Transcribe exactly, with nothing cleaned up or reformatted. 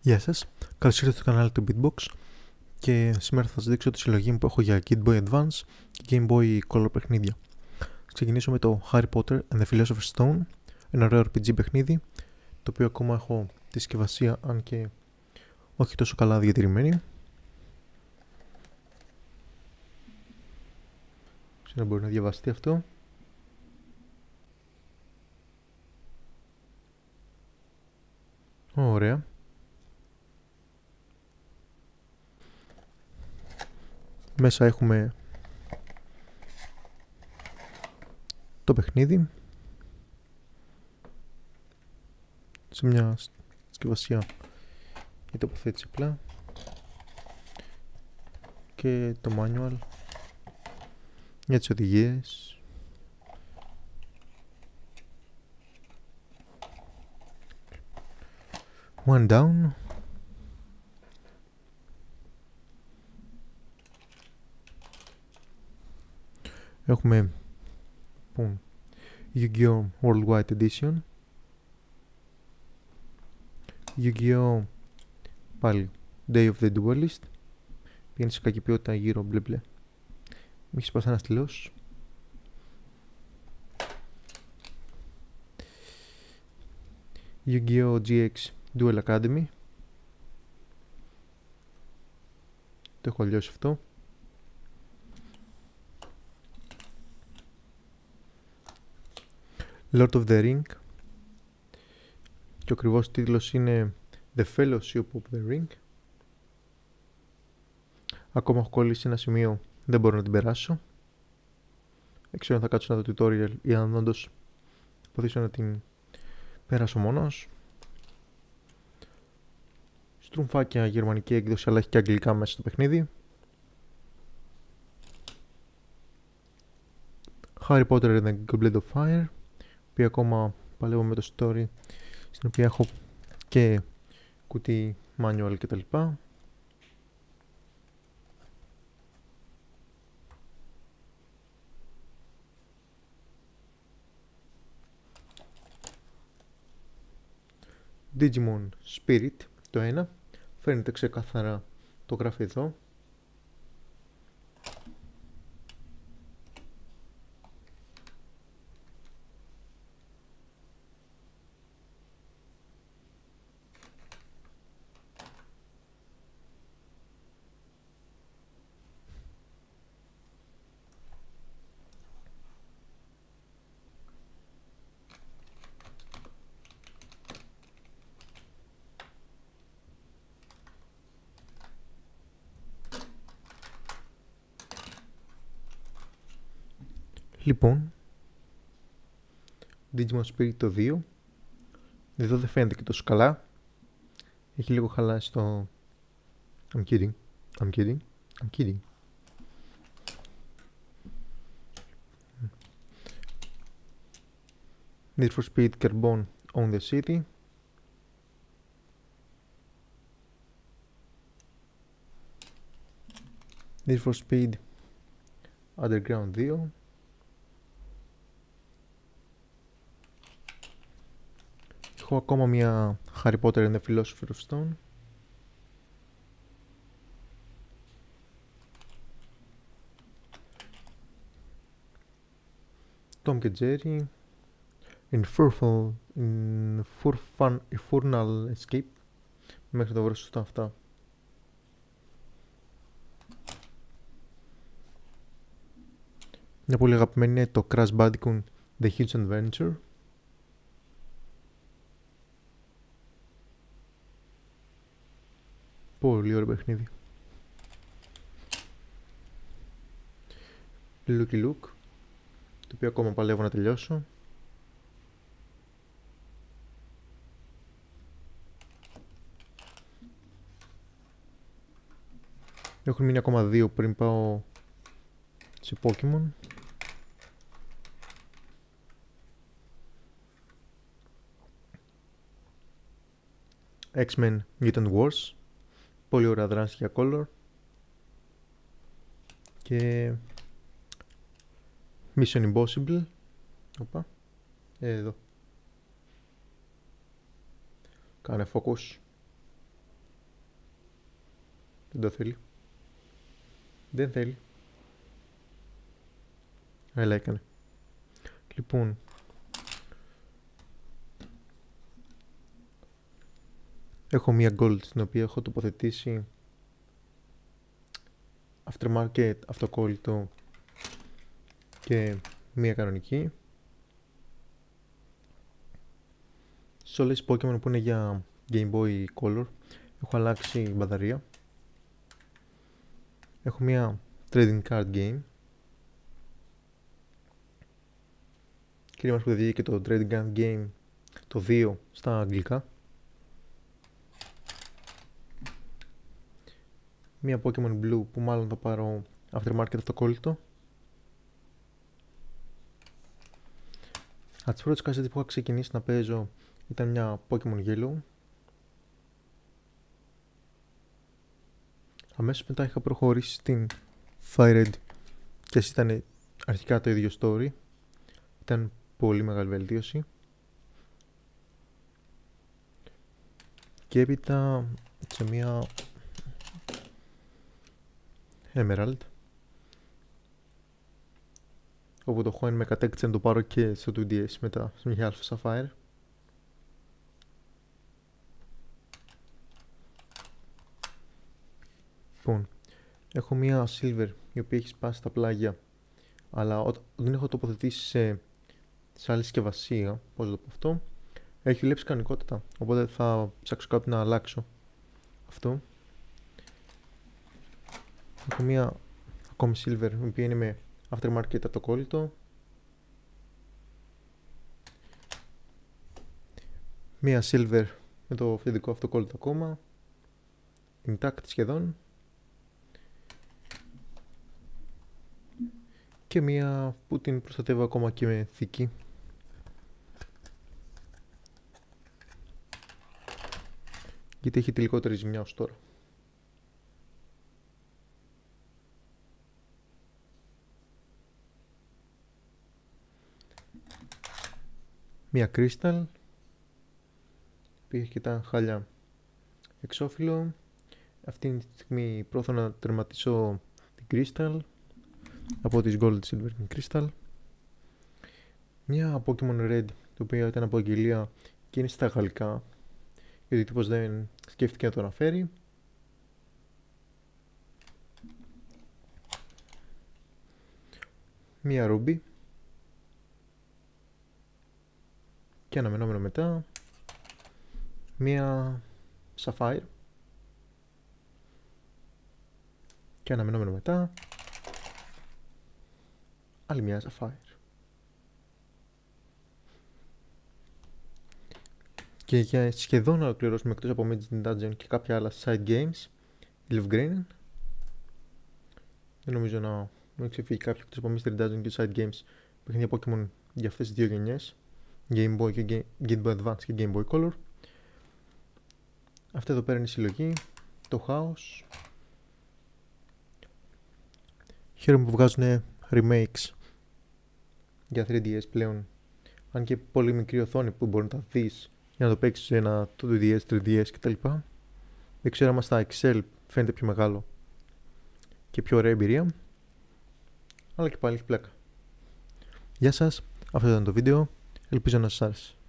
Γεια σας, καλώς ήρθατε στο κανάλι του Beatbox και σήμερα θα σας δείξω τη συλλογή μου που έχω για Game Boy Advance και Game Boy Color παιχνίδια. Θα ξεκινήσω με το Harry Potter and the Philosopher's Stone, ένα ωραίο αρ πι τζι παιχνίδι, το οποίο ακόμα έχω τη συσκευασία, αν και όχι τόσο καλά διατηρημένη. Ξέρω να μπορεί να διαβαστεί αυτό. Ωραία. Μέσα έχουμε το παιχνίδι σε μια συσκευασία για τοποθέτηση απλά και το manual για τις οδηγίες. One down. Έχουμε λοιπόν Yu-Gi-Oh! Worldwide Edition, Yu-Gi-Oh! Πάλι Day of the Duelist, πηγαίνει σε κακή ποιότητα γύρω μπλε μπλε, μη έχει σπάσει ένα στυλός. Yu-Gi-Oh! τζι εξ Duel Academy, το έχω αλλιώσει αυτό. Lord of the Ring, και ο ακριβώς τίτλος είναι The Fellowship of the Ring. Ακόμα έχω κολλήσει ένα σημείο, δεν μπορώ να την περάσω. Δεν ξέρω αν θα κάτσω να δω tutorial ή αν όντως προσπαθήσω να την περάσω μόνος. Στρουμφάκια, γερμανική έκδοση, αλλά έχει και αγγλικά μέσα στο παιχνίδι. Harry Potter and the Goblet of Fire, που ακόμα παλεύω με το story, στην οποία έχω και κουτί manual κτλ. Digimon Spirit, το ένα, φαίνεται ξεκάθαρα, το γράφει εδώ. Λοιπόν, Digimon Spirit το δύο, εδώ δεν φαίνεται και τόσο καλά, έχει λίγο χαλάσει το... I'm kidding, I'm kidding, I'm kidding. Need for Speed Carbon on the City. Need for Speed Underground δύο. Έχω ακόμα μια Harry Potter and the Philosopher's Stone. Tom και Jerry. Infernal, Infernal Escape. Μέχρι να το βρω σωστά αυτά. Μια πολύ αγαπημένη είναι το Crash Bandicoot The Huge Adventure. Πολύ ωραίο παιχνίδι. Lucky Luke, το οποίο ακόμα παλεύω να τελειώσω. Έχουν μείνει ακόμα δύο πριν πάω σε Pokemon. X-Men Mutant Wars, πολύ ωραία δράση για color. Και Mission Impossible. Οπα. Εδώ. Κάνε focus. Δεν το θέλει. Δεν θέλει. Έλα, έκανε. Λοιπόν, έχω μία gold στην οποία έχω τοποθετήσει aftermarket, αυτοκόλλητο και μία κανονική. Σε όλες τις Pokemon που είναι για Game Boy Color έχω αλλάξει μπαταρία. Έχω μία trading card game. Κύριε μας που δεν βγήκε και το trading card game το δύο στα αγγλικά. Μία Pokemon Blue που μάλλον θα πάρω aftermarket αυτοκόλλητο. Από τις πρώτες κασέτες που είχα ξεκινήσει να παίζω ήταν μια Pokemon Yellow. Αμέσως μετά είχα προχωρήσει στην Fire Red και έτσι ήταν αρχικά το ίδιο story. Ήταν πολύ μεγάλη βελτίωση. Και έπειτα σε μια Emerald, όπου το Hoenn με κατέκτησε να το πάρω και στο two D S μετά σε μια Alpha Sapphire. Λοιπόν, έχω μια Silver η οποία έχει σπάσει τα πλάγια, αλλά όταν την έχω τοποθετήσει σε, σε άλλη συσκευασία, πώς το πω αυτό, έχει δουλέψει κανονικότητα, οπότε θα ψάξω κάτι να αλλάξω αυτό. Έχω μια ακόμη Silver η οποία είναι με aftermarket αυτοκόλλητο. Μια Silver με το αυθεντικό αυτοκόλλητο ακόμα, intact σχεδόν. Και μία που την προστατεύω ακόμα και με θήκη. Γιατί έχει τη λιγότερη ζημιά ως τώρα. Μία Crystal που έχει και τα χάλια εξώφυλλο. Αυτή τη στιγμή πρόθω να τερματίσω την Crystal από τις Gold, Silver και Crystal. Μια Pokemon Red, το οποίο ήταν από αγγελία και είναι στα γαλλικά, γιατί τύπος δεν σκέφτηκε να το αναφέρει. Μια Ruby και αναμενόμενο μετά μια Sapphire και αναμενόμενο μετά άλλη μια Sapphire. Και για σχεδόν να ολοκληρώσουμε εκτός από Magic Dungeon και κάποια άλλα side games, Leaf Green. Δεν νομίζω να μου έχει ξεφύγει κάποιο εκτός από Mystery Dungeon και side games παιχνίδια Pokemon για αυτές τις δύο γενιές, Game Boy και Game Boy Advance και Game Boy Color. Αυτή εδώ πέρα είναι η συλλογή, το Chaos. Χαίρομαι που βγάζουν remakes για θρι ντι ες πλέον, αν και πολύ μικρή οθόνη που μπορεί να τα δεις για να το παίξεις σε ένα two ντι ες, θρι ντι ες κτλ. Δεν ξέρω αν στα Excel φαίνεται πιο μεγάλο και πιο ωραία εμπειρία, αλλά και πάλι έχει πλάκα. Γεια σας, αυτό ήταν το βίντεο, ελπίζω να σας άρεσε.